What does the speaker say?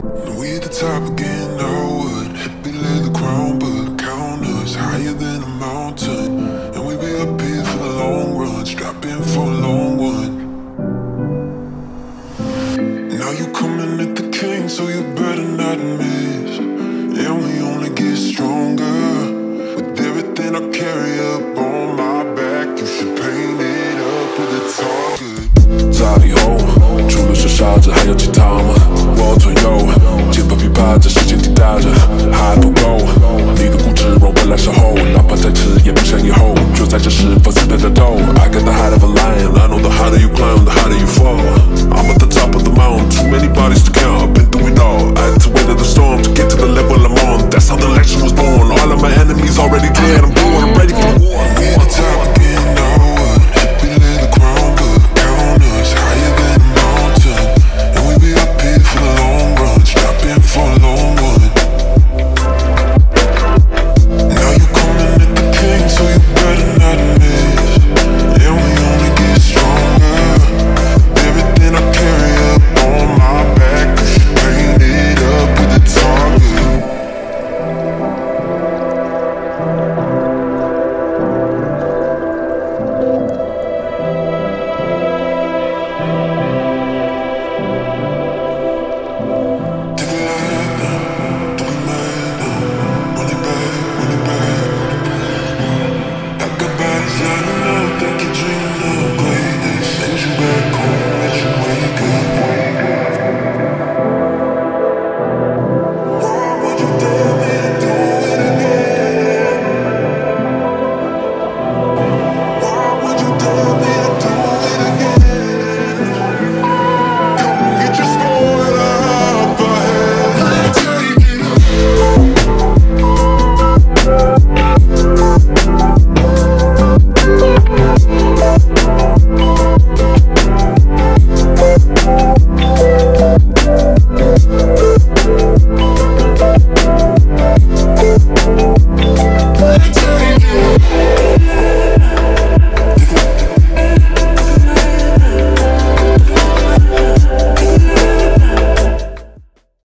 We at the top again, now what? Happy lay the crown, but count us higher than a mountain. And we be up here for the long run, strapping for a long one. Now you coming at the king, so you better not miss. And we only get stronger with everything I carry up on my back. You should paint it up with a target. 在以后，除了是傻子，还有其他吗？